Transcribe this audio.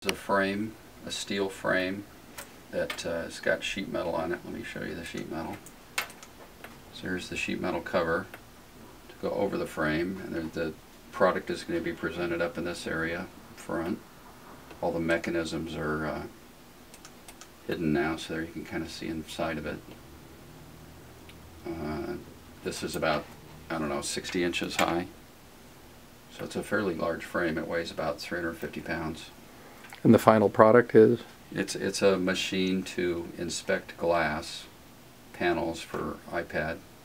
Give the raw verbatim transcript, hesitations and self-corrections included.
a frame, a steel frame that uh, has got sheet metal on it. Let me show you the sheet metal. So here's the sheet metal cover to go over the frame, and then the product is going to be presented up in this area up front. All the mechanisms are uh, hidden now, so there you can kind of see inside of it. Uh, this is about, I don't know, sixty inches high. So it's a fairly large frame. It weighs about three hundred fifty pounds. And the final product is? It's, it's a machine to inspect glass panels for iPad